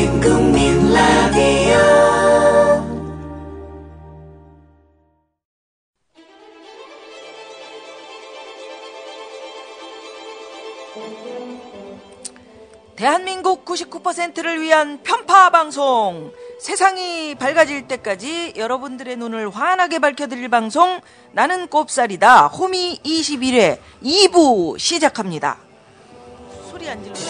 국민 라디오 대한민국 99%를 위한 편파 방송, 세상이 밝아질 때까지 여러분들의 눈을 환하게 밝혀드릴 방송, 나는 꼽살이다 호미 21회 2부 시작합니다. 소리 안 질러.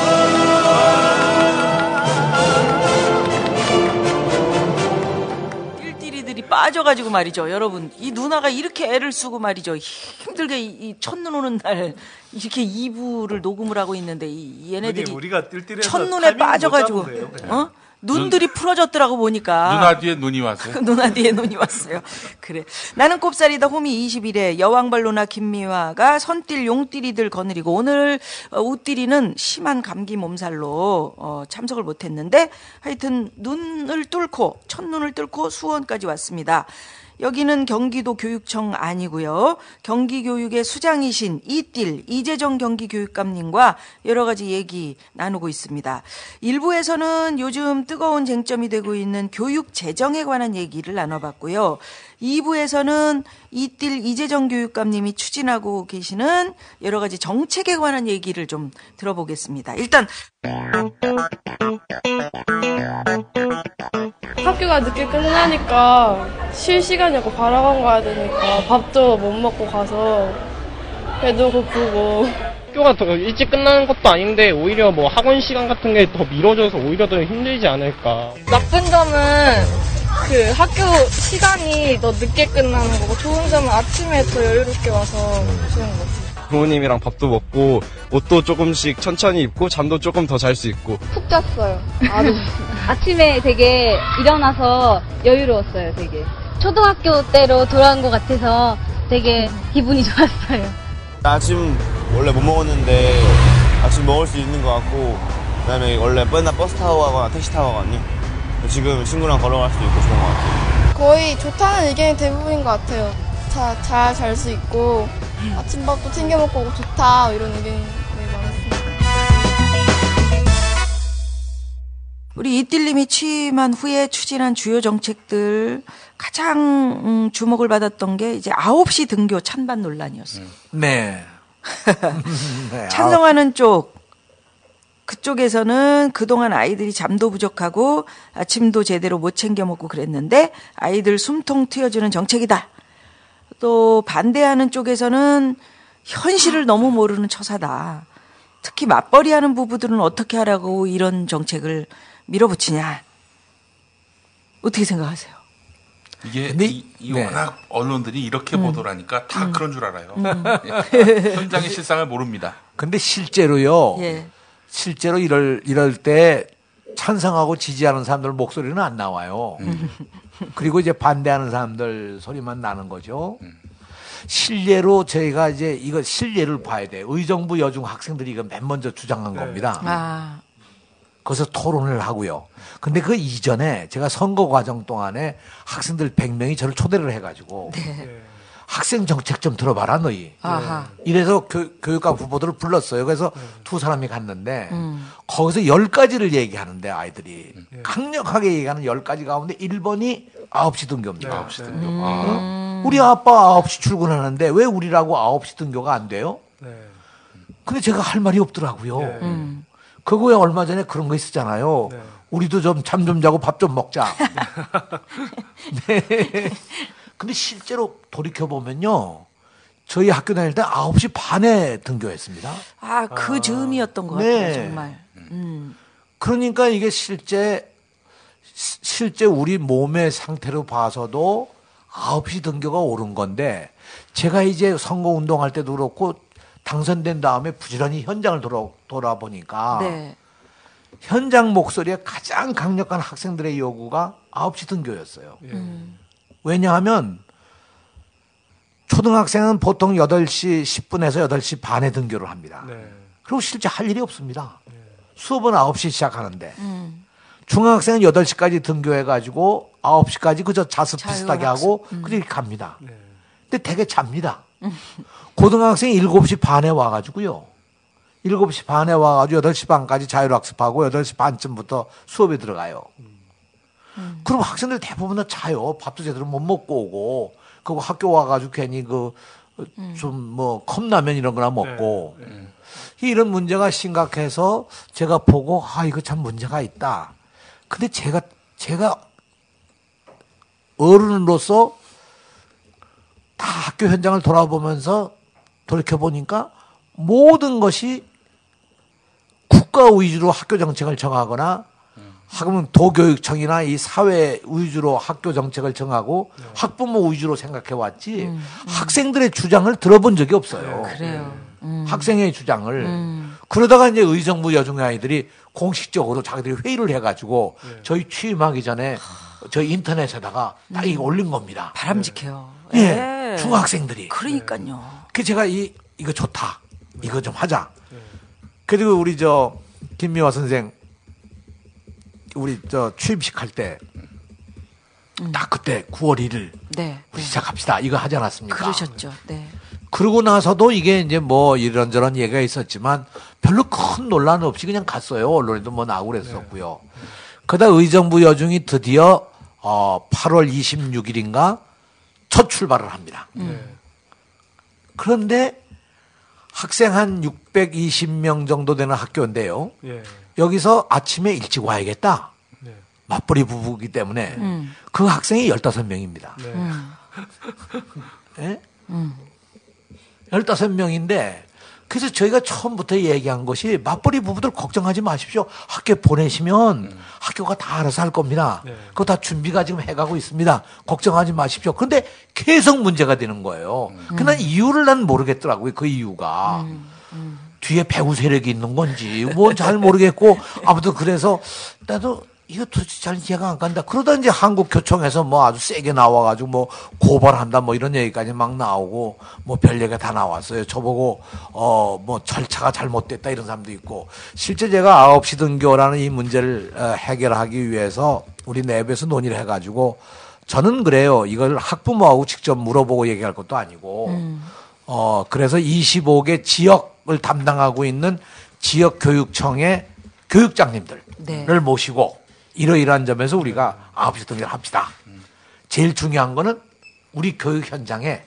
띨띨이들이 빠져가지고 말이죠. 여러분, 이 누나가 이렇게 애를 쓰고 말이죠. 힘들게 이 첫눈 오는 날 이렇게 2부를 녹음을 하고 있는데 얘네들이 우리가 띨띨해서 첫눈에 빠져가지고 눈들이 풀어졌더라고 보니까. 누나 뒤에 눈이 왔어요. 누나 뒤에 눈이 왔어요. 그래. 나는 꼽살이다 호미 21회 여왕벌 누나 김미화가 선띨 용띨이들 거느리고 오늘 우띨이는 심한 감기 몸살로 참석을 못했는데 하여튼 첫눈을 뚫고 수원까지 왔습니다. 여기는 경기도 교육청 아니고요. 경기교육의 수장이신 이재정 경기교육감님과 여러 가지 얘기 나누고 있습니다. 일부에서는 요즘 뜨거운 쟁점이 되고 있는 교육 재정에 관한 얘기를 나눠봤고요. 2부에서는 이재정 교육감님이 추진하고 계시는 여러 가지 정책에 관한 얘기를 좀 들어보겠습니다. 일단 학교가 늦게 끝나니까 쉴 시간이 없고 바라방 가야 되니까 밥도 못 먹고 가서 그래도 그거 보고. 학교가 더 일찍 끝나는 것도 아닌데 오히려 뭐 학원 시간 같은 게 더 미뤄져서 오히려 더 힘들지 않을까. 나쁜 점은 그 학교 시간이 더 늦게 끝나는 거고, 좋은 점은 아침에 더 여유롭게 와서 좋은 거 같아요. 부모님이랑 밥도 먹고 옷도 조금씩 천천히 입고 잠도 조금 더 잘 수 있고. 푹 잤어요. 아침에 되게 일어나서 여유로웠어요. 되게 초등학교 때로 돌아온 것 같아서 되게 기분이 좋았어요. 아침 원래 못 먹었는데 아침 먹을 수 있는 것 같고, 그다음에 원래 맨날 버스 타고 가거나 택시 타고 가거든요. 지금 친구랑 걸어갈 수도 있고 좋은 것 같아요. 거의 좋다는 의견이 대부분인 것 같아요. 잘 잘 수 있고 아침밥도 챙겨 먹고 좋다, 이런 의견이 되게 많았습니다. 우리 이띨님이 취임한 후에 추진한 주요 정책들 가장 주목을 받았던 게 이제 9시 등교 찬반 논란이었어요. 네. 찬성하는 쪽, 그쪽에서는 그동안 아이들이 잠도 부족하고 아침도 제대로 못 챙겨 먹고 그랬는데 아이들 숨통 트여주는 정책이다. 또 반대하는 쪽에서는 현실을 너무 모르는 처사다. 특히 맞벌이하는 부부들은 어떻게 하라고 이런 정책을 밀어붙이냐. 어떻게 생각하세요? 이게 네. 워낙 언론들이 이렇게 보도를 하니까 다 그런 줄 알아요. 예. 현장의 실상을 모릅니다. 근데 실제로요. 예. 실제로 이럴 때 찬성하고 지지하는 사람들 목소리는 안 나와요. 그리고 이제 반대하는 사람들 소리만 나는 거죠. 실례로 저희가 이제 이거 실례를 봐야 돼. 의정부 여중 학생들이 이거 맨 먼저 주장한 겁니다. 아. 거기서 토론을 하고요. 근데 그 이전에 제가 선거 과정 동안에 학생들 100명이 저를 초대를 해가지고 학생 정책 좀 들어봐라 너희. 아하. 이래서 교육감 후보들을 불렀어요. 그래서 두 사람이 갔는데 거기서 10가지를 얘기하는데 아이들이 강력하게 얘기하는 10가지 가운데 1번이 9시 등교입니다. 9시 등교. 우리 아빠 9시 출근하는데 왜 우리라고 9시 등교가 안 돼요? 근데 제가 할 말이 없더라고요. 그거에 얼마 전에 그런 거 있었잖아요. 우리도 좀 잠 좀 자고 밥 좀 먹자. 네. 근데 실제로 돌이켜보면요. 저희 학교 다닐 때 9시 반에 등교했습니다. 아, 그 즈음이었던 것 네. 같아요, 정말. 그러니까 이게 실제 우리 몸의 상태로 봐서도 9시 등교가 옳은 건데, 제가 이제 선거 운동할 때도 그렇고 당선된 다음에 부지런히 현장을 돌아보니까 네. 현장 목소리에 가장 강력한 학생들의 요구가 9시 등교였어요. 왜냐하면 초등학생은 보통 8시 10분에서 8시 반에 등교를 합니다. 그리고 실제 할 일이 없습니다. 수업은 9시 시작하는데 중학생은 8시까지 등교해가지고 9시까지 그저 자습 비슷하게 하고 그렇게 갑니다. 근데 되게 잡니다. 고등학생이 7시 반에 와가지고요. 7시 반에 와가지고 8시 반까지 자율학습하고 8시 반쯤부터 수업에 들어가요. 그럼 학생들 대부분 다 자요. 밥도 제대로 못 먹고 오고. 그리고 학교 와가지고 괜히 좀 뭐 컵라면 이런 거나 먹고. 이런 문제가 심각해서 제가 보고 이거 참 문제가 있다. 근데 제가 어른으로서 다 학교 현장을 돌아보면서 돌이켜보니까 모든 것이 국가 위주로 학교 정책을 정하거나 학은 도교육청이나 이 사회 위주로 학교 정책을 정하고 학부모 위주로 생각해 왔지 학생들의 주장을 들어본 적이 없어요. 그래요. 학생의 주장을. 그러다가 이제 의정부 여중 아이들이 공식적으로 자기들이 회의를 해가지고 저희 취임하기 전에 저희 인터넷에다가 딱 이거 올린 겁니다. 바람직해요. 예. 중학생들이. 그러니까요. 그 제가 이거 좋다. 이거 좀 하자. 그리고 우리 김미화 선생 우리 취임식 할 때 딱 그때 9월 1일 네. 우리 시작합시다. 이거 하지 않았습니까? 그러셨죠. 네. 그러고 나서도 이게 이제 뭐 이런저런 얘기가 있었지만 별로 큰 논란 없이 그냥 갔어요. 언론에도 뭐 나오고 그랬었고요. 그러다 의정부 여중이 드디어 8월 26일인가 첫 출발을 합니다. 그런데 학생 한 620명 정도 되는 학교인데요. 여기서 아침에 일찍 와야겠다. 맞벌이 부부이기 때문에 그 학생이 15명입니다. 예? 15명인데 그래서 저희가 처음부터 얘기한 것이 맞벌이 부부들 걱정하지 마십시오. 학교에 보내시면 학교가 다 알아서 할 겁니다. 그거 다 준비가 지금 해가고 있습니다. 걱정하지 마십시오. 그런데 계속 문제가 되는 거예요. 그러나 이유를 난 모르겠더라고요. 그 이유가. 뒤에 배후 세력이 있는 건지 뭐 잘 모르겠고 아무튼 그래서 나도 이거 도대체 잘 이해가 안 간다. 그러다 이제 한국교총에서 뭐 아주 세게 나와가지고 뭐 고발한다 뭐 이런 얘기까지 막 나오고 뭐 별 얘기가 다 나왔어요. 저보고 뭐 절차가 잘못됐다 이런 사람도 있고 실제 제가 9시 등교라는 이 문제를 해결하기 위해서 우리 내부에서 논의를 해가지고 저는 그래요. 이걸 학부모하고 직접 물어보고 얘기할 것도 아니고 그래서 25개 지역을 담당하고 있는 지역교육청의 교육장님들을 네. 모시고 이러이러한 점에서 우리가 9시 등교를 합시다. 제일 중요한 거는 우리 교육 현장에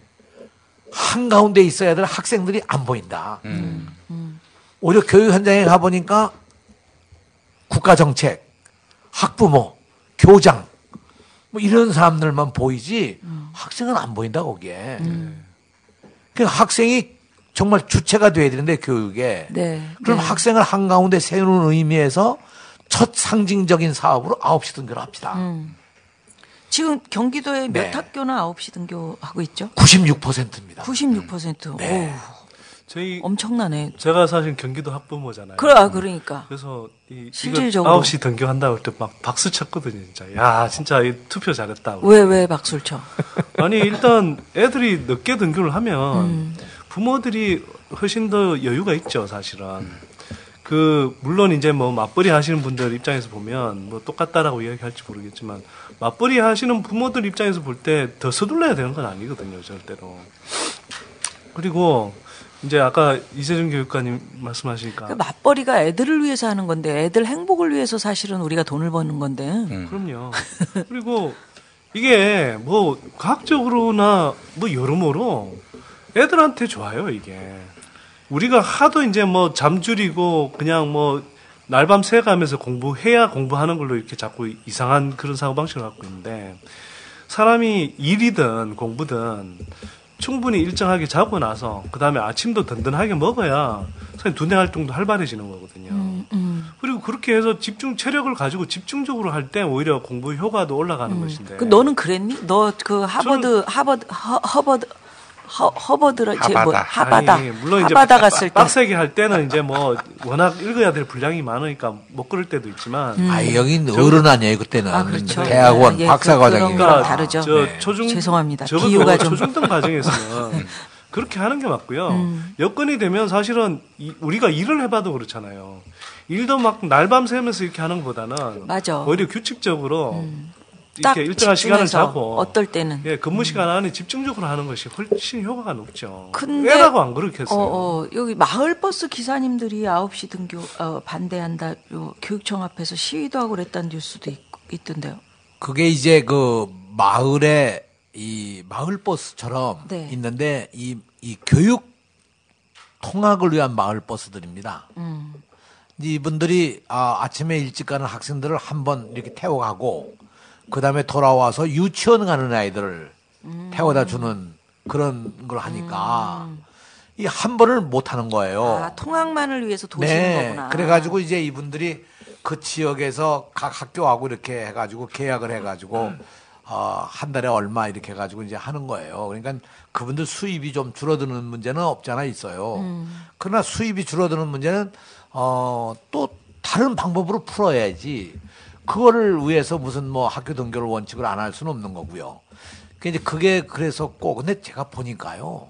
한가운데 있어야 될 학생들이 안 보인다. 오히려 교육 현장에 가보니까 국가정책, 학부모, 교장 뭐 이런 사람들만 보이지 학생은 안 보인다 거기에. 그러니까 학생이 정말 주체가 돼야 되는데 교육에. 네. 그럼 학생을 한가운데 세우는 의미에서 첫 상징적인 사업으로 9시 등교를 합시다. 지금 경기도에 몇 네. 학교나 9시 등교하고 있죠? 96%입니다. 96%. 네. 저희 엄청나네. 제가 사실 경기도 학부모잖아요. 그러니까. 그래서 실질적으로 9시 등교한다고 할 때 막 박수 쳤거든요, 진짜. 야, 진짜 이 투표 잘했다. 왜 박수를 쳐? 아니, 일단 애들이 늦게 등교를 하면 부모들이 훨씬 더 여유가 있죠, 사실은. 물론 이제 뭐 맞벌이 하시는 분들 입장에서 보면 뭐 똑같다라고 이야기할지 모르겠지만 맞벌이 하시는 부모들 입장에서 볼 때 더 서둘러야 되는 건 아니거든요, 절대로. 그리고 이제 아까 이세준 교육관님 말씀하시니까 그 맞벌이가 애들을 위해서 하는 건데 애들 행복을 위해서 사실은 우리가 돈을 버는 건데. 그럼요. 그리고 이게 뭐 과학적으로나 뭐 여러모로 애들한테 좋아요, 이게. 우리가 하도 이제 뭐 잠 줄이고 그냥 뭐 날밤 새가면서 공부해야 공부하는 걸로 이렇게 자꾸 이상한 그런 사고방식을 갖고 있는데 사람이 일이든 공부든 충분히 일정하게 자고 나서 그 다음에 아침도 든든하게 먹어야 사실 두뇌 활동도 활발해지는 거거든요. 그리고 그렇게 해서 집중 체력을 가지고 집중적으로 할 때 오히려 공부 효과도 올라가는 것인데. 너는 그랬니? 너 그 허버드라 하바다. 아니, 물론 이제 하바다 갔을 때 빡세게 할 때는 이제 뭐 워낙 읽어야 될 분량이 많으니까 못 그럴 때도 있지만. 여긴 어른 아니에요 그때는. 그렇죠. 대학원 박사과정이니까. 그런 다르죠. 죄송합니다. 비유가 좀 초중등 과정에서는 그렇게 하는 게 맞고요. 여건이 되면 사실은 우리가 일을 해봐도 그렇잖아요. 일도 막 날밤 새면서 이렇게 하는 것보다는 맞아. 오히려 규칙적으로 딱 이렇게 일정한 시간을 집중해서 자고 어떨 때는 예, 근무 시간 안에 집중적으로 하는 것이 훨씬 효과가 높죠. 근데 애라고 안 그렇겠어요. 여기 마을버스 기사님들이 9시 등교 반대한다. 요 교육청 앞에서 시위도 하고 그랬다는 뉴스도 있던데요. 그게 이제 그 마을에 이 마을버스처럼 네. 있는데 이 교육 통학을 위한 마을버스들입니다. 이분들이 아침에 일찍 가는 학생들을 한번 이렇게 태워가고 그다음에 돌아와서 유치원 가는 아이들을 태워다 주는 그런 걸 하니까 이 한 번을 못 하는 거예요. 통학만을 위해서 도시는 거구나. 그래가지고 이제 이분들이 그 지역에서 각 학교하고 이렇게 해가지고 계약을 해가지고 한 달에 얼마 이렇게 해가지고 이제 하는 거예요. 그러니까 그분들 수입이 좀 줄어드는 문제는 없잖아 있어요. 그러나 수입이 줄어드는 문제는 또 다른 방법으로 풀어야지. 그거를 위해서 무슨 뭐 학교 등교를 원칙을 안 할 수는 없는 거고요. 그게 그래서 꼭 근데 제가 보니까요.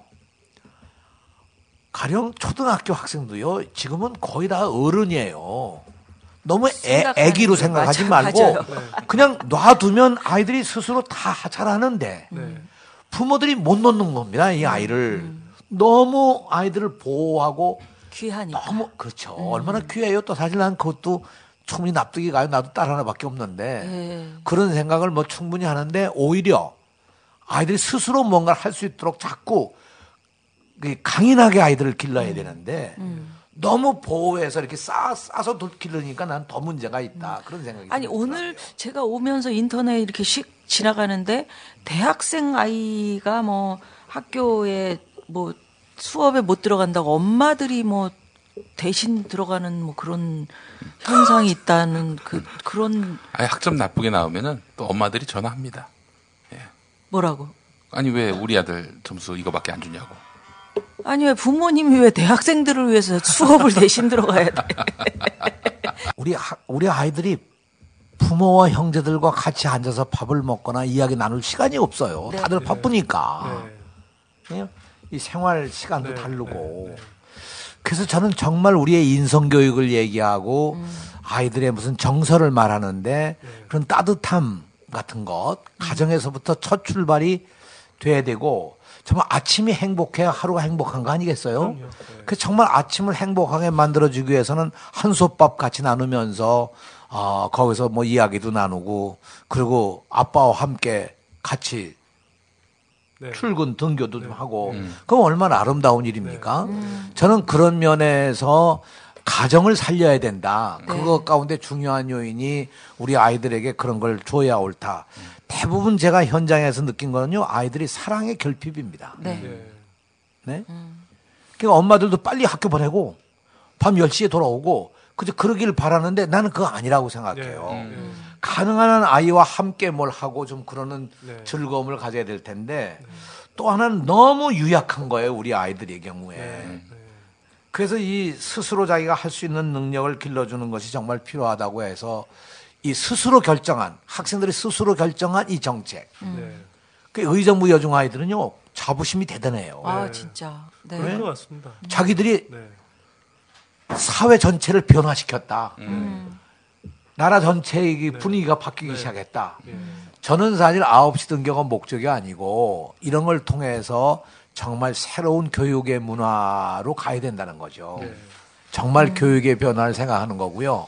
가령 초등학교 학생도요. 지금은 거의 다 어른이에요. 너무 애기로 생각하지 말고 맞아요. 그냥 놔두면 아이들이 스스로 다 잘하는데 부모들이 못 놓는 겁니다. 이 아이를. 너무 아이들을 보호하고 귀하니까. 너무 그렇죠. 얼마나 귀해요. 또 사실 난 그것도 충분히 납득이 가요. 나도 딸 하나밖에 없는데 그런 생각을 뭐 충분히 하는데 오히려 아이들이 스스로 뭔가를 할 수 있도록 자꾸 강인하게 아이들을 길러야 되는데 너무 보호해서 이렇게 싸서 길러니까 난 더 문제가 있다. 그런 생각이 아니 들더라고요. 오늘 제가 오면서 인터넷 이렇게 휙 지나가는데 대학생 아이가 뭐 학교에 뭐 수업에 못 들어간다고 엄마들이 뭐 대신 들어가는 뭐 그런 현상이 있다는 그런 아니 학점 나쁘게 나오면은 또 엄마들이 전화합니다. 뭐라고? 아니 왜 우리 아들 점수 이거밖에 안 주냐고. 아니 왜 부모님이 왜 대학생들을 위해서 수업을 대신 들어가야 돼? 우리 아이들이 부모와 형제들과 같이 앉아서 밥을 먹거나 이야기 나눌 시간이 없어요. 다들 바쁘니까. 이 생활 시간도 다르고. 그래서 저는 정말 우리의 인성교육을 얘기하고 아이들의 무슨 정서를 말하는데 그런 따뜻함 같은 것, 가정에서부터 첫 출발이 돼야 되고 정말 아침이 행복해야 하루가 행복한 거 아니겠어요? 그래서 정말 아침을 행복하게 만들어주기 위해서는 한솥밥 같이 나누면서 거기서 뭐 이야기도 나누고 그리고 아빠와 함께 같이 출근 등교도 좀 하고 그럼 얼마나 아름다운 일입니까? 저는 그런 면에서 가정을 살려야 된다. 그것 가운데 중요한 요인이 우리 아이들에게 그런 걸 줘야 옳다. 대부분 제가 현장에서 느낀 거는요. 아이들이 사랑의 결핍입니다. 네. 그러니까 엄마들도 빨리 학교 보내고 밤 10시에 돌아오고 그러길 바라는데 나는 그거 아니라고 생각해요. 가능한 한 아이와 함께 뭘 하고 좀 그러는 즐거움을 가져야 될 텐데 또 하나는 너무 유약한 거예요. 우리 아이들의 경우에. 그래서 이 스스로 자기가 할 수 있는 능력을 길러주는 것이 정말 필요하다고 해서 이 스스로 결정한 학생들이 스스로 결정한 이 정책. 그 의정부 여중 아이들은요 자부심이 대단해요. 아 진짜. 네. 그런 것 같습니다. 자기들이 사회 전체를 변화시켰다. 나라 전체의 분위기가 바뀌기 시작했다. 저는 사실 9시 등교가 목적이 아니고 이런 걸 통해서 정말 새로운 교육의 문화로 가야 된다는 거죠. 정말 교육의 변화를 생각하는 거고요.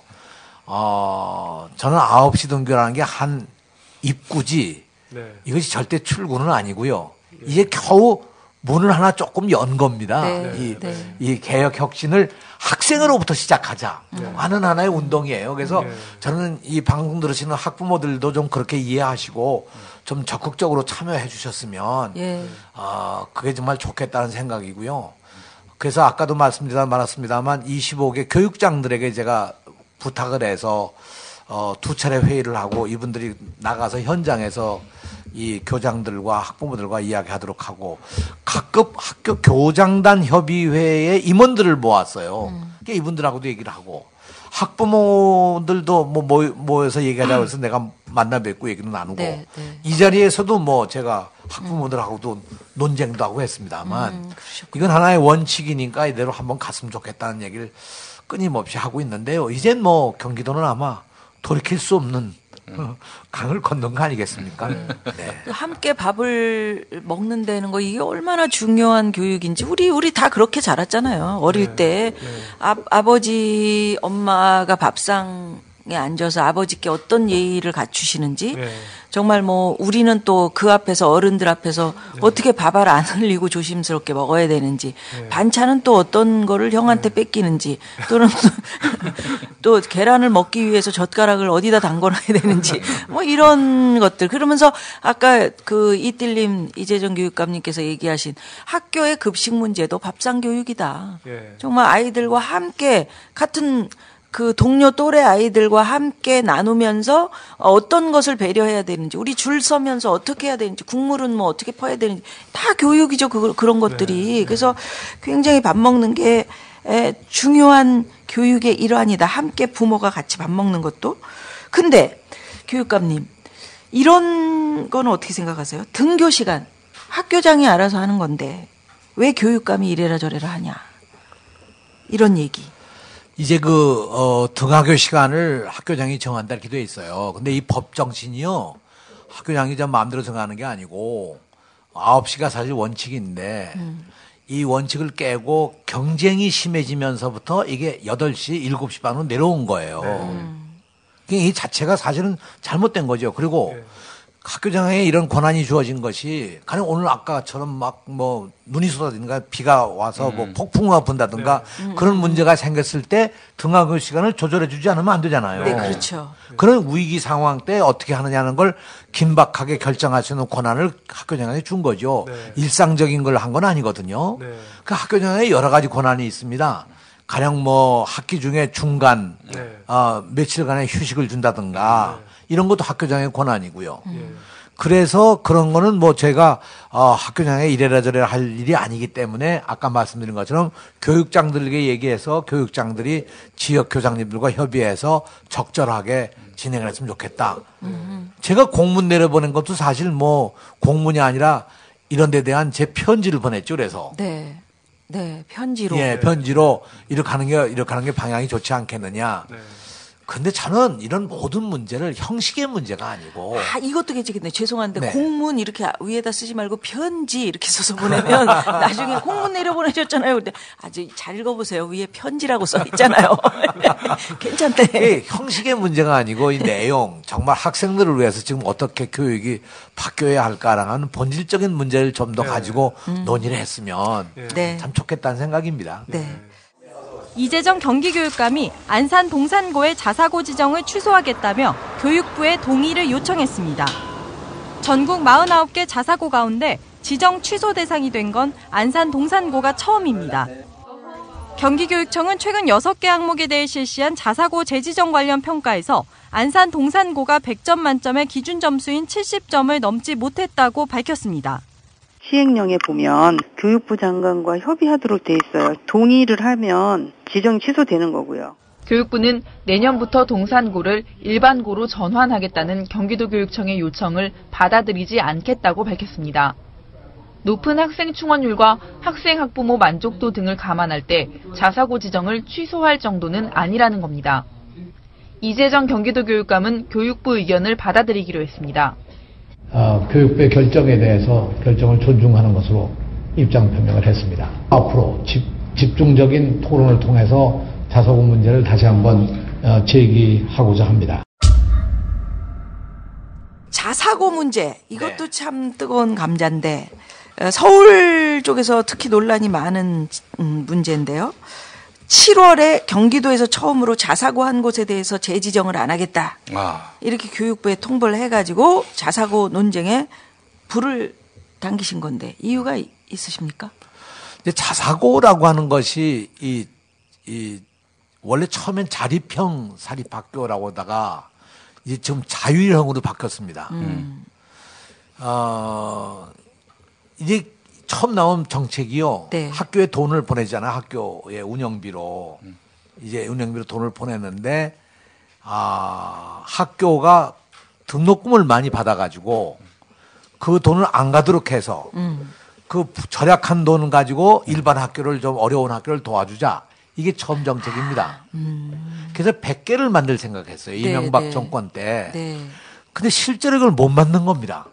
저는 9시 등교라는 게 한 입구지 이것이 절대 출구는 아니고요. 이제 겨우 문을 하나 조금 연 겁니다. 이 개혁 혁신을 학생으로부터 시작하자 하는 하나의 운동이에요. 그래서 저는 이 방송 들으시는 학부모들도 좀 그렇게 이해하시고 좀 적극적으로 참여해 주셨으면 그게 정말 좋겠다는 생각이고요. 그래서 아까도 말씀드렸습니다만 25개 교육장들에게 제가 부탁을 해서 2차례 회의를 하고 이분들이 나가서 현장에서 이 교장들과 학부모들과 이야기하도록 하고 각급 학교 교장단 협의회의 임원들을 모았어요. 그러니까 이분들하고도 얘기를 하고 학부모들도 뭐 모여서 얘기하자고 해서 내가 만나 뵙고 얘기를 나누고 이 자리에서도 뭐 제가 학부모들하고도 논쟁도 하고 했습니다만 이건 하나의 원칙이니까 이대로 한번 갔으면 좋겠다는 얘기를 끊임없이 하고 있는데요. 이젠 뭐 경기도는 아마 돌이킬 수 없는 강을 건넌 거 아니겠습니까? 네. 함께 밥을 먹는다는 거 이게 얼마나 중요한 교육인지 우리 다 그렇게 자랐잖아요. 어릴 때 아버지 엄마가 밥상에 앉아서 아버지께 어떤 예의를 갖추시는지 정말 뭐 우리는 또 그 앞에서 어른들 앞에서 어떻게 밥알 안 흘리고 조심스럽게 먹어야 되는지 반찬은 또 어떤 거를 형한테 뺏기는지 또는 또 계란을 먹기 위해서 젓가락을 어디다 담궈놔야 되는지 뭐 이런 것들 그러면서 아까 그 이뜰님 이재정 교육감님께서 얘기하신 학교의 급식 문제도 밥상 교육이다. 정말 아이들과 함께 같은 그 동료 또래 아이들과 함께 나누면서 어떤 것을 배려해야 되는지, 우리 줄 서면서 어떻게 해야 되는지, 국물은 뭐 어떻게 퍼야 되는지 다 교육이죠. 그런 것들이. 그래서 굉장히 밥 먹는 게 중요한 교육의 일환이다. 함께 부모가 같이 밥 먹는 것도. 근데 교육감님 이런 건 어떻게 생각하세요? 등교 시간 학교장이 알아서 하는 건데 왜 교육감이 이래라 저래라 하냐 이런 얘기. 이제 등하교 시간을 학교장이 정한다 이렇게 돼 있어요. 근데 이 법 정신이요. 학교장이 좀 마음대로 정하는 게 아니고 9시가 사실 원칙인데 이 원칙을 깨고 경쟁이 심해지면서부터 이게 8시, 7시 반으로 내려온 거예요. 이 자체가 사실은 잘못된 거죠. 그리고 학교장에 이런 권한이 주어진 것이 가령 오늘 아까처럼 막 뭐 눈이 쏟아지는가 비가 와서 뭐 폭풍우가 분다든가 그런 문제가 생겼을 때 등하교 시간을 조절해 주지 않으면 안 되잖아요. 네, 그렇죠. 그런 위기 상황 때 어떻게 하느냐는 걸 긴박하게 결정할 수 있는 권한을 학교장한테 준 거죠. 일상적인 걸 한 건 아니거든요. 그 학교장에 여러 가지 권한이 있습니다. 가령 뭐 학기 중에 중간 며칠간의 휴식을 준다든가 이런 것도 학교장의 권한이고요. 그래서 그런 거는 뭐 제가 학교장에 이래라 저래라 할 일이 아니기 때문에 아까 말씀드린 것처럼 교육장들에게 얘기해서 교육장들이 지역 교장님들과 협의해서 적절하게 진행을 했으면 좋겠다. 제가 공문 내려보낸 것도 사실 뭐 공문이 아니라 이런 데 대한 제 편지를 보냈죠. 그래서. 네, 편지로. 예, 편지로 이렇게 하는 게 방향이 좋지 않겠느냐. 근데 저는 이런 모든 문제를 형식의 문제가 아니고. 이것도 괜찮겠네. 죄송한데 공문 이렇게 위에다 쓰지 말고 편지 이렇게 써서 보내면 나중에 공문 내려보내셨잖아요. 근데 아주 잘 읽어보세요. 위에 편지라고 써 있잖아요. 괜찮대. 형식의 문제가 아니고 이 내용 정말 학생들을 위해서 지금 어떻게 교육이 바뀌어야 할까라는 본질적인 문제를 좀 더 가지고 논의를 했으면 참 좋겠다는 생각입니다. 이재정 경기교육감이 안산 동산고의 자사고 지정을 취소하겠다며 교육부에 동의를 요청했습니다. 전국 49개 자사고 가운데 지정 취소 대상이 된 건 안산 동산고가 처음입니다. 경기교육청은 최근 6개 항목에 대해 실시한 자사고 재지정 관련 평가에서 안산 동산고가 100점 만점의 기준 점수인 70점을 넘지 못했다고 밝혔습니다. 시행령에 보면 교육부 장관과 협의하도록 돼 있어요. 동의를 하면 지정 취소되는 거고요. 교육부는 내년부터 동산고를 일반고로 전환하겠다는 경기도교육청의 요청을 받아들이지 않겠다고 밝혔습니다. 높은 학생 충원율과 학생 학부모 만족도 등을 감안할 때 자사고 지정을 취소할 정도는 아니라는 겁니다. 이재정 경기도교육감은 교육부 의견을 받아들이기로 했습니다. 교육부의 결정에 대해서 결정을 존중하는 것으로 입장 표명을 했습니다. 앞으로 집중적인 토론을 통해서 자사고 문제를 다시 한번 제기하고자 합니다. 자사고 문제 이것도 참 뜨거운 감자인데 서울 쪽에서 특히 논란이 많은 문제인데요. 7월에 경기도에서 처음으로 자사고 한 곳에 대해서 재지정을 안 하겠다. 이렇게 교육부에 통보를 해가지고 자사고 논쟁에 불을 당기신 건데 이유가 있으십니까? 이제 자사고라고 하는 것이 원래 처음엔 자립형 사립학교라고 하다가 이제 지금 자율형으로 바뀌었습니다. 이제 처음 나온 정책이요. 학교에 돈을 보내잖아. 학교의 운영비로. 이제 운영비로 돈을 보냈는데, 학교가 등록금을 많이 받아가지고 그 돈을 안 가도록 해서 그 절약한 돈을 가지고 일반 학교를 좀 어려운 학교를 도와주자. 이게 처음 정책입니다. 그래서 그래서 100개를 만들 생각했어요. 네, 이명박 네. 정권 때. 네. 근데 실제로 이걸 못 만든 겁니다.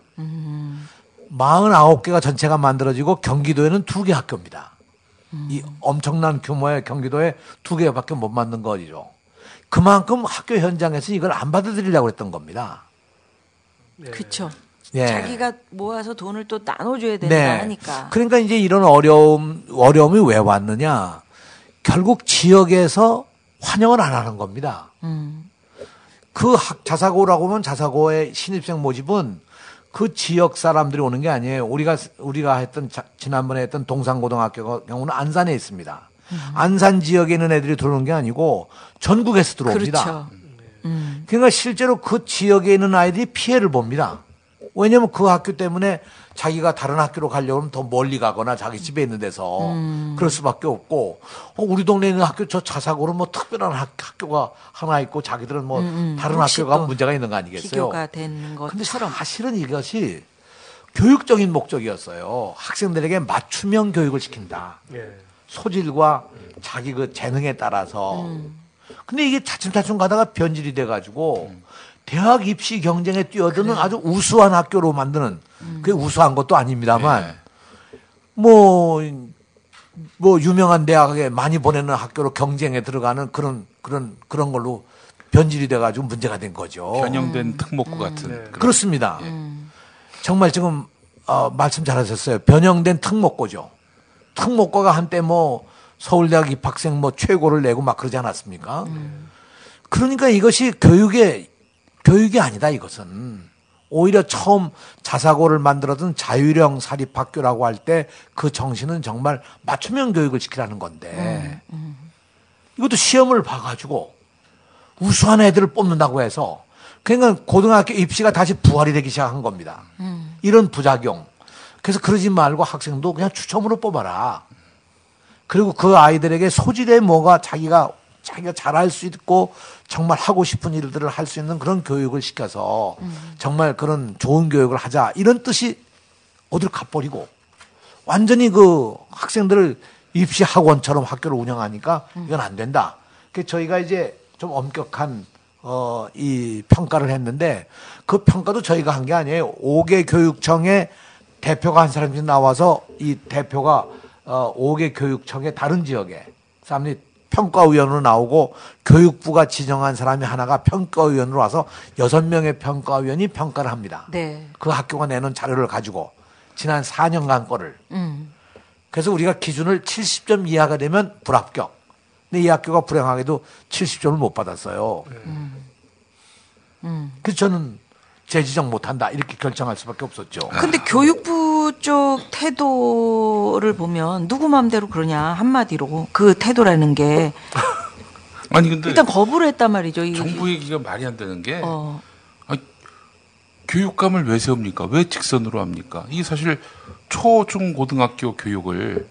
49개가 전체가 만들어지고 경기도에는 2개 학교입니다. 이 엄청난 규모의 경기도에 2개밖에 못 만든 거죠. 그만큼 학교 현장에서 이걸 안 받아들이려고 했던 겁니다. 그렇죠. 예. 자기가 모아서 돈을 또 나눠줘야 된다 하니까. 그러니까 이제 이런 어려움이 왜 왔느냐. 결국 지역에서 환영을 안 하는 겁니다. 그 자사고라고 하면 자사고의 신입생 모집은 그 지역 사람들이 오는 게 아니에요. 우리가 했던 지난번에 했던 동산고등학교 경우는 안산에 있습니다. 안산 지역에 있는 애들이 들어오는 게 아니고 전국에서 들어옵니다. 그렇죠. 그러니까 실제로 그 지역에 있는 아이들이 피해를 봅니다. 왜냐하면 그 학교 때문에 자기가 다른 학교로 가려고 하면 더 멀리 가거나 자기 집에 있는 데서 그럴 수밖에 없고 우리 동네에 있는 학교 저 자사고는 뭐 특별한 학교가 하나 있고 자기들은 뭐 다른 학교가 문제가 있는 거 아니겠어요? 비교가 되는 것처럼. 근데 사실은 이것이 교육적인 목적이었어요. 학생들에게 맞춤형 교육을 시킨다. 소질과 자기 그 재능에 따라서. 근데 이게 차츰차츰 가다가 변질이 돼가지고 대학 입시 경쟁에 뛰어드는 아주 우수한 학교로 만드는 그게 우수한 것도 아닙니다만 뭐 유명한 대학에 많이 보내는 학교로 경쟁에 들어가는 그런 걸로 변질이 돼가지고 문제가 된 거죠. 변형된 특목고 같은. 그렇습니다. 정말 지금 말씀 잘하셨어요. 변형된 특목고죠. 특목고가 한때 뭐 서울대학 입학생 뭐 최고를 내고 막 그러지 않았습니까? 그러니까 이것이 교육이 아니다 이것은. 오히려 처음 자사고를 만들었던 자율형 사립학교라고 할 때 그 정신은 정말 맞춤형 교육을 시키라는 건데 이것도 시험을 봐가지고 우수한 애들을 뽑는다고 해서 그러니까 고등학교 입시가 다시 부활이 되기 시작한 겁니다. 이런 부작용. 그래서 그러지 말고 학생도 그냥 추첨으로 뽑아라. 그리고 그 아이들에게 소질에 뭐가 자기가 잘할 수 있고 정말 하고 싶은 일들을 할 수 있는 그런 교육을 시켜서 정말 그런 좋은 교육을 하자 이런 뜻이 어디로 가버리고 완전히 그 학생들을 입시 학원처럼 학교를 운영하니까 이건 안 된다. 그래서 저희가 이제 좀 엄격한 이 평가를 했는데 그 평가도 저희가 한 게 아니에요. 5개 교육청의 대표가 한 사람씩 나와서 이 대표가 5개 교육청의 다른 지역에 사람들이 평가위원으로 나오고 교육부가 지정한 사람이 하나가 평가위원으로 와서 6명의 평가위원이 평가를 합니다. 네. 그 학교가 내놓은 자료를 가지고 지난 4년간 거를. 그래서 우리가 기준을 70점 이하가 되면 불합격. 근데 이 학교가 불행하게도 70점을 못 받았어요. 그래서 저는 재지정 못한다 이렇게 결정할 수밖에 없었죠. 근데 교육부 쪽 태도를 보면 누구 마음대로 그러냐 한마디로 그 태도라는 게 아니 근데 일단 거부를 했단 말이죠. 정부 얘기가 말이 안 되는 게 아니, 교육감을 왜 세웁니까? 왜 직선으로 합니까? 이게 사실 초, 중, 고등학교 교육을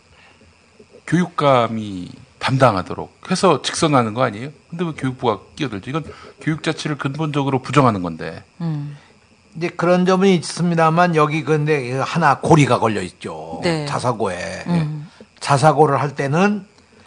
교육감이 담당하도록 해서 직선하는 거 아니에요? 근데 왜 교육부가 끼어들죠? 이건 교육 자체를 근본적으로 부정하는 건데. 이제 그런 점은 있습니다만 여기 근데 하나 고리가 걸려 있죠. 네. 자사고에. 자사고를 할 때는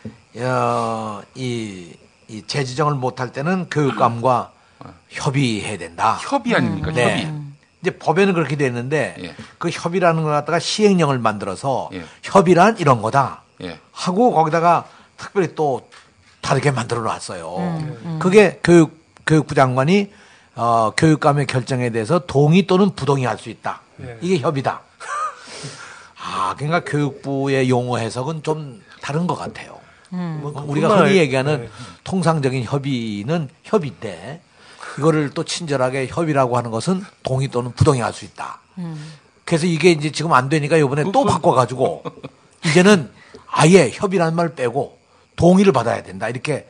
이 재지정을 못할 때는 교육감과 협의해야 된다. 협의 아닙니까? 네. 협의. 이제 법에는 그렇게 돼 있는데 그 협의라는 걸 갖다가 시행령을 만들어서 협의란 이런 거다 하고 거기다가 특별히 또 다르게 만들어 놨어요. 그게 교육부 장관이 교육감의 결정에 대해서 동의 또는 부동의할 수 있다. 이게 협의다. 그러니까 교육부의 용어 해석은 좀 다른 것 같아요. 우리가 흔히 얘기하는 통상적인 협의는 협의인데 이거를 또 친절하게 협의라고 하는 것은 동의 또는 부동의할 수 있다. 그래서 이게 이제 지금 안 되니까 이번에 또 바꿔가지고 이제는 아예 협의라는 말을 빼고 동의를 받아야 된다. 이렇게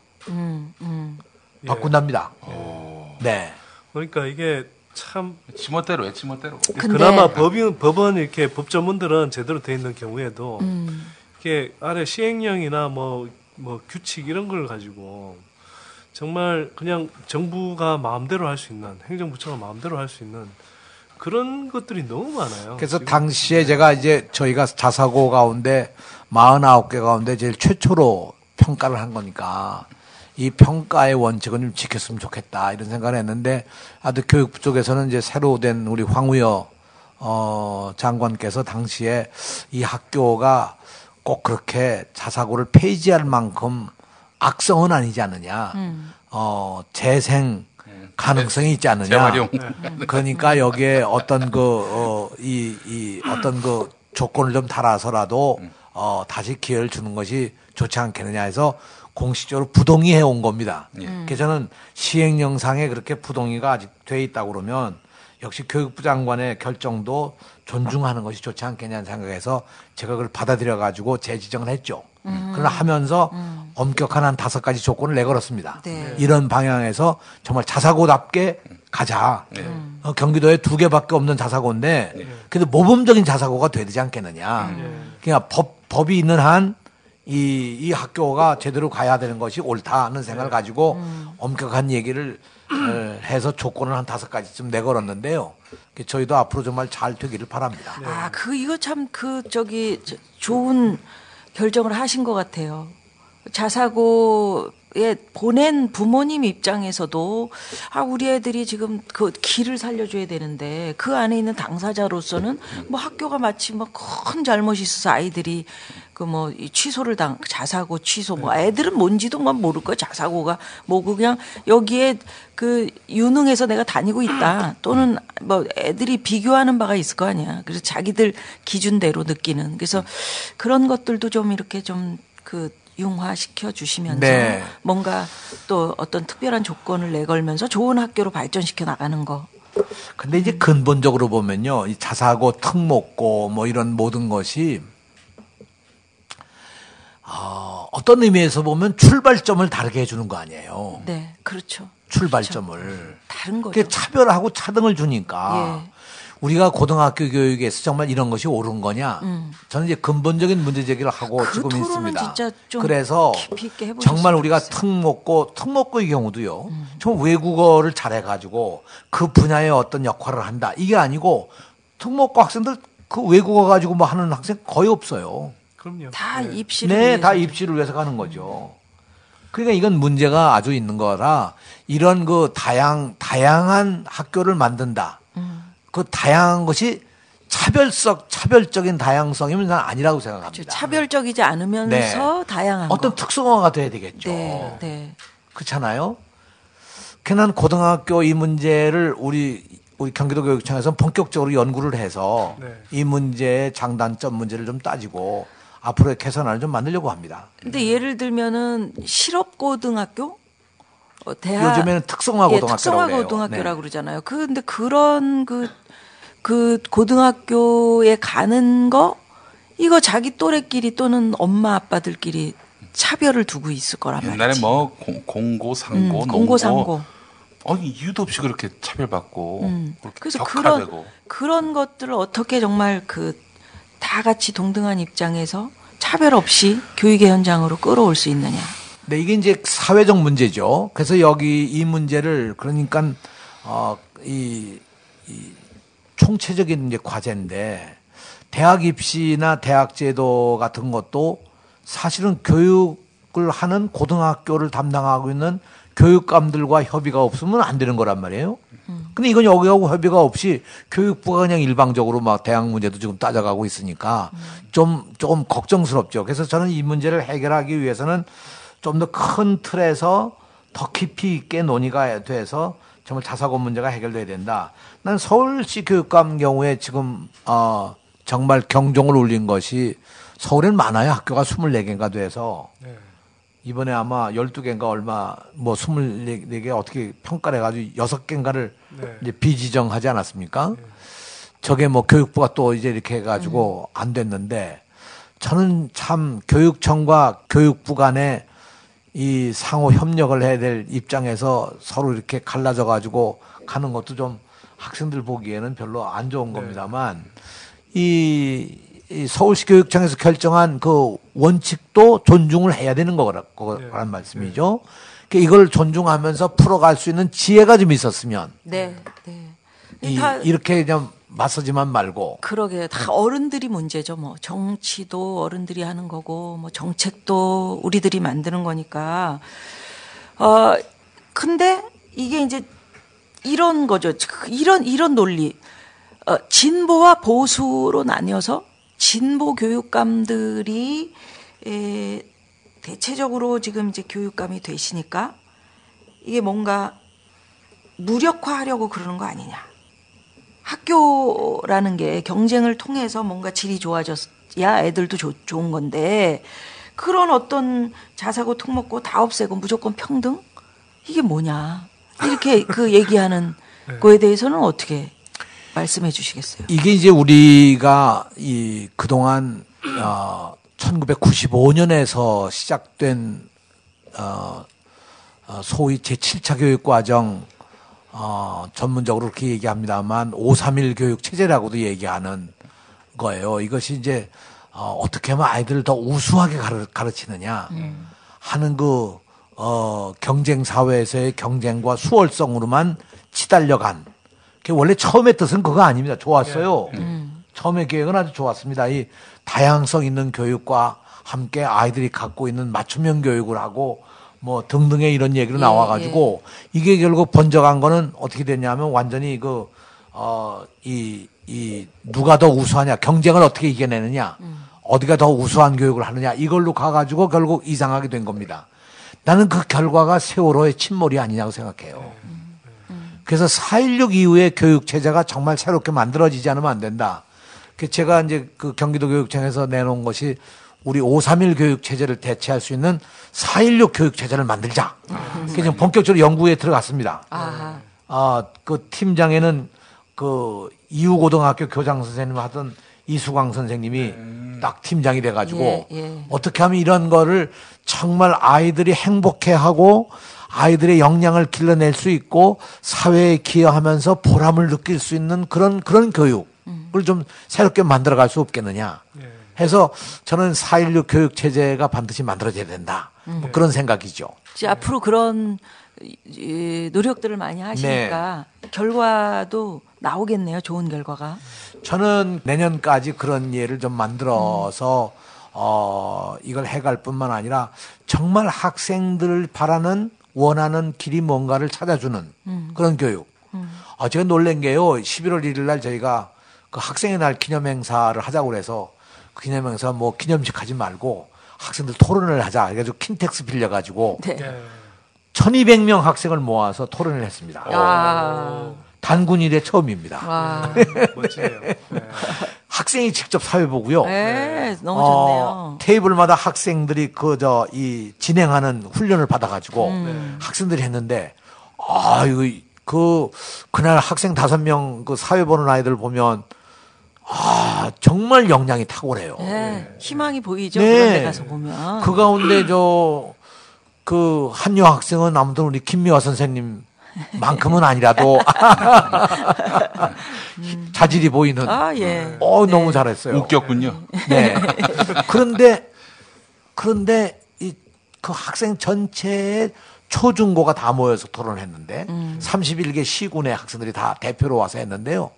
바꾼답니다. 네. 그러니까 이게 참 지멋대로예요, 지멋대로. 그나마 법원 이렇게 법 전문들은 제대로 돼 있는 경우에도 이게 아래 시행령이나 뭐 규칙 이런 걸 가지고 정말 그냥 정부가 마음대로 할 수 있는 행정부처가 마음대로 할 수 있는 그런 것들이 너무 많아요. 그래서 당시에 제가 이제 저희가 자사고 가운데 49개 가운데 제일 최초로 평가를 한 거니까 이 평가의 원칙은 좀 지켰으면 좋겠다 이런 생각을 했는데 아주 교육부 쪽에서는 이제 새로 된 우리 황우여 장관께서 당시에 이 학교가 꼭 그렇게 자사고를 폐지할 만큼 악성은 아니지 않느냐. 재생 가능성이 있지 않느냐. 재활용. 그러니까 여기에 어떤 어떤 조건을 좀 달아서라도 다시 기회를 주는 것이 좋지 않겠느냐 해서 공식적으로 부동의 온 겁니다. 그래서 저는 시행령상에 그렇게 부동의가 아직 돼 있다고 그러면 역시 교육부 장관의 결정도 존중하는 것이 좋지 않겠냐는 생각에서 제가 그걸 받아들여 가지고 재지정을 했죠. 그러나 하면서 엄격한 한 5가지 조건을 내걸었습니다. 네. 이런 방향에서 정말 자사고답게 가자. 경기도에 2개밖에 없는 자사고인데 그래도 모범적인 자사고가 되지 않겠느냐. 그러니까 법이 있는 한 이 학교가 제대로 가야 되는 것이 옳다는 생각을 가지고 엄격한 얘기를 해서 조건을 한 5가지쯤 내걸었는데요. 저희도 앞으로 정말 잘 되기를 바랍니다. 이거 참 좋은 결정을 하신 것 같아요. 자사고에 보낸 부모님 입장에서도 우리 애들이 지금 그 길을 살려줘야 되는데 그 안에 있는 당사자로서는 뭐 학교가 마치 뭐 큰 잘못이 있어서 아이들이 취소를 자사고 취소 애들은 뭔지도 모를 거야. 자사고가 그냥 여기에 유능해서 내가 다니고 있다 또는 애들이 비교하는 바가 있을 거 아니야. 그래서 자기들 기준대로 느끼는 그래서 그런 것들도 좀 이렇게 융화시켜 주시면서 네. 뭔가 또 어떤 특별한 조건을 내걸면서 좋은 학교로 발전시켜 나가는 거. 근데 이제 근본적으로 보면요. 이 자사고, 특목고 이런 모든 것이 어떤 의미에서 보면 출발점을 다르게 해주는 거 아니에요. 네, 그렇죠. 출발점을. 그렇죠. 다른 거죠. 차별하고 차등을 주니까 우리가 고등학교 교육에서 정말 이런 것이 옳은 거냐? 저는 이제 근본적인 문제 제기를 하고 지금 있습니다. 진짜 좀 그래서 깊이 있게 해보셨으면 정말 우리가 좋겠어요. 특목고의 경우도요. 좀 외국어를 잘해가지고 그 분야에 어떤 역할을 한다. 이게 아니고 특목고 학생들 그 외국어 가지고 하는 학생 거의 없어요. 그럼요. 다 입시를 위해서. 다 입시를 위해서 가는 거죠. 그러니까 이건 문제가 아주 있는 거라 이런 다양한 학교를 만든다. 그 다양한 것이 차별적인 다양성이면 난 아니라고 생각합니다. 그렇죠. 차별적이지 않으면서 다양한 어떤 특성화가 돼야 되겠죠. 네. 그렇잖아요. 그난 고등학교 이 문제를 우리 경기도 교육청에서 본격적으로 연구를 해서 이 문제의 장단점 문제를 좀 따지고 앞으로의 개선안을 좀 만들려고 합니다. 근데 예를 들면은 실업고등학교? 대학 요즘에는 특성화고등학교라고 특성화고등학교라고 그러잖아요. 근데 그런 그 고등학교에 가는 거 이거 자기 또래끼리 또는 엄마 아빠들끼리 차별을 두고 있을 거란 말이지. 옛날에 공고, 상고, 공고, 상고. 이유도 없이 그렇게 차별받고 그래서 격화되고. 그런 것들을 어떻게 정말 다 같이 동등한 입장에서 차별 없이 교육의 현장으로 끌어올 수 있느냐. 네, 이게 이제 사회적 문제죠. 그래서 여기 이 문제를 그러니까 이 총체적인 이제 과제인데 대학 입시나 대학 제도 같은 것도 사실은 교육을 하는 고등학교를 담당하고 있는 교육감들과 협의가 없으면 안 되는 거란 말이에요. 근데 이건 여기하고 협의가 없이 교육부가 그냥 일방적으로 대학 문제도 지금 따져가고 있으니까 조금 걱정스럽죠. 그래서 저는 이 문제를 해결하기 위해서는 좀 더 큰 틀에서 더 깊이 있게 논의가 돼서 정말 자사고 문제가 해결돼야 된다. 난 서울시 교육감 경우에 지금 정말 경종을 울린 것이 서울엔 많아요. 학교가 24개인가 돼서 이번에 아마 12개인가 24개 어떻게 평가를 해가지고 6개인가를 이제 비지정하지 않았습니까? 저게 교육부가 또 이제 이렇게 해가지고 안 됐는데 저는 참 교육청과 교육부 간에 이 상호 협력을 해야 될 입장에서 서로 이렇게 갈라져 가지고 가는 것도 좀 학생들 보기에는 별로 안 좋은 겁니다만 이 서울시 교육청에서 결정한 그 원칙도 존중을 해야 되는 거란 말씀이죠. 이걸 존중하면서 풀어갈 수 있는 지혜가 좀 있었으면. 이렇게 그냥 맞서지만 말고. 그러게요. 다 어른들이 문제죠. 정치도 어른들이 하는 거고, 정책도 우리들이 만드는 거니까. 근데 이게 이제 이런 거죠. 이런 논리. 진보와 보수로 나뉘어서 진보 교육감들이 대체적으로 지금 이제 교육감이 되시니까 이게 뭔가 무력화하려고 그러는 거 아니냐. 학교라는 게 경쟁을 통해서 뭔가 질이 좋아졌야 애들도 좋은 건데 그런 어떤 자사고 특목고 다 없애고 무조건 평등? 이게 뭐냐. 이렇게 그 얘기하는 거에 대해서는 어떻게 말씀해 주시겠어요? 이게 이제 우리가 그동안 1995년에서 시작된 소위 제7차 교육과정 전문적으로 그렇게 얘기합니다만 531 교육 체제라고도 얘기하는 거예요. 이것이 이제 어떻게 하면 아이들을 더 우수하게 가르치느냐 하는 경쟁 사회에서의 경쟁과 수월성으로만 치달려간. 원래 처음의 뜻은 그거 아닙니다. 좋았어요. 처음의 계획은 아주 좋았습니다. 이 다양성 있는 교육과 함께 아이들이 갖고 있는 맞춤형 교육을 하고 뭐 등등의 이런 얘기로 나와가지고 이게 결국 번져간 거는 어떻게 됐냐면 완전히 누가 더 우수하냐 경쟁을 어떻게 이겨내느냐 어디가 더 우수한 교육을 하느냐 이걸로 가가지고 결국 이상하게 된 겁니다. 나는 그 결과가 세월호의 침몰이 아니냐고 생각해요. 그래서 4.16 이후에 교육 체제가 정말 새롭게 만들어지지 않으면 안 된다. 제가 이제 그 경기도 교육청에서 내놓은 것이 우리 531 교육 체제를 대체할 수 있는 4.16 교육 체제를 만들자. 그래서 지금 본격적으로 연구에 들어갔습니다. 그 팀장에는 그 이후고등학교 교장 선생님 하던 이수광 선생님이 딱 팀장이 돼가지고 어떻게 하면 이런 거를 정말 아이들이 행복해하고 아이들의 역량을 길러낼 수 있고 사회에 기여하면서 보람을 느낄 수 있는 그런 교육을 좀 새롭게 만들어갈 수 없겠느냐 해서 저는 4.16 교육 체제가 반드시 만들어져야 된다. 뭐 그런 생각이죠. 이제 앞으로 그런 노력들을 많이 하시니까 결과도 나오겠네요. 좋은 결과가. 저는 내년까지 그런 예를 좀 만들어서 이걸 해갈 뿐만 아니라 정말 학생들을 원하는 길이 뭔가를 찾아주는 그런 교육. 제가 놀란 게요. 11월 1일 날 저희가 그 학생의 날 기념행사를 하자고 그래서 그 기념행사 뭐 기념식 하지 말고 학생들 토론을 하자. 그래가지고 킨텍스 빌려가지고 1200명 학생을 모아서 토론을 했습니다. 단군 이래 처음입니다. 멋지네요. 학생이 직접 사회 보고요. 너무 좋네요. 테이블마다 학생들이 진행하는 훈련을 받아가지고 학생들이 했는데, 그날 학생 5명 그 사회 보는 아이들 보면, 정말 역량이 탁월해요. 희망이 보이죠. 그런 데 가서 보면. 그 가운데 한여 학생은 아무튼 우리 김미화 선생님 만큼은 아니라도 자질이 보이는. 너무 잘했어요. 웃겼군요. 네. 그런데 그 학생 전체의 초중고가 다 모여서 토론을 했는데 31개 시군의 학생들이 다 대표로 와서 했는데요.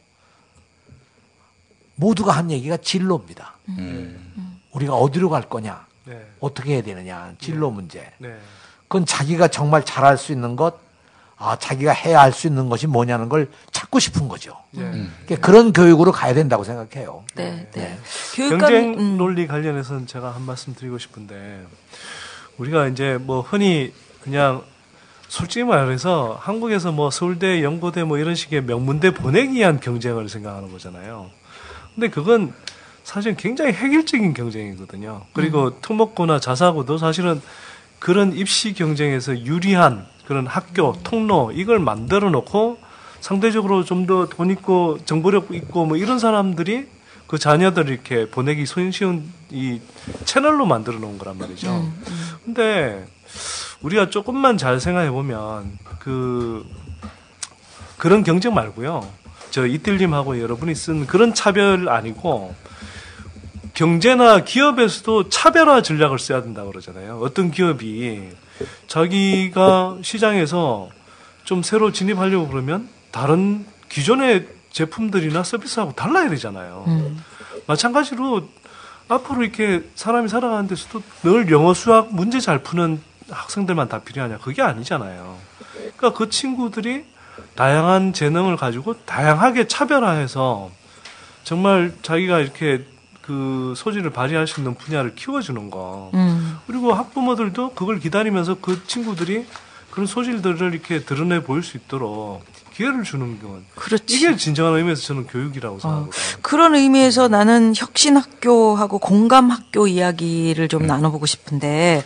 모두가 한 얘기가 진로입니다. 우리가 어디로 갈 거냐, 어떻게 해야 되느냐, 진로 문제. 그건 자기가 정말 잘할 수 있는 것, 자기가 해야 할 수 있는 것이 뭐냐는 걸 찾고 싶은 거죠. 그러니까 그런 교육으로 가야 된다고 생각해요. 경쟁 논리 관련해서는 제가 한 말씀 드리고 싶은데, 우리가 이제 뭐 흔히 그냥 솔직히 말해서 한국에서 뭐 서울대, 연고대 뭐 이런 식의 명문대 보내기 위한 경쟁을 생각하는 거잖아요. 근데 그건 사실 굉장히 획일적인 경쟁이거든요. 그리고 특목고나 자사고도 사실은 그런 입시 경쟁에서 유리한 그런 학교, 통로 이걸 만들어 놓고 상대적으로 좀 더 돈 있고 정보력 있고 뭐 이런 사람들이 그 자녀들 이렇게 보내기 손쉬운 이 채널로 만들어 놓은 거란 말이죠. 근데 우리가 조금만 잘 생각해 보면 그런 경쟁 말고요. 저 이틀님하고 여러분이 쓴 그런 차별 아니고 경제나 기업에서도 차별화 전략을 써야 된다고 그러잖아요. 어떤 기업이 자기가 시장에서 좀 새로 진입하려고 그러면 다른 기존의 제품들이나 서비스하고 달라야 되잖아요. 마찬가지로 앞으로 이렇게 사람이 살아가는 데서도 늘 영어 수학 문제 잘 푸는 학생들만 다 필요하냐? 그게 아니잖아요. 그러니까 그 친구들이 다양한 재능을 가지고 다양하게 차별화해서 정말 자기가 이렇게 그 소질을 발휘할 수 있는 분야를 키워주는 거. 그리고 학부모들도 그걸 기다리면서 그 친구들이 그런 소질들을 이렇게 드러내 보일 수 있도록 기회를 주는 건. 그렇지. 이게 진정한 의미에서 저는 교육이라고 생각합니다. 그런 의미에서 나는 혁신학교하고 공감학교 이야기를 좀 나눠보고 싶은데.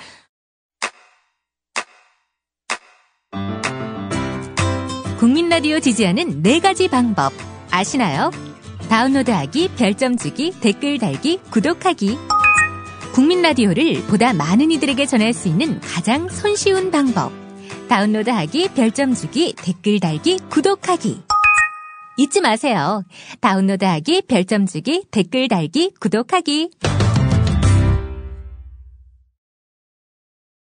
국민라디오 지지하는 4가지 방법 아시나요? 다운로드하기, 별점 주기, 댓글 달기, 구독하기. 국민라디오를 보다 많은 이들에게 전할 수 있는 가장 손쉬운 방법. 다운로드하기, 별점 주기, 댓글 달기, 구독하기. 잊지 마세요. 다운로드하기, 별점 주기, 댓글 달기, 구독하기.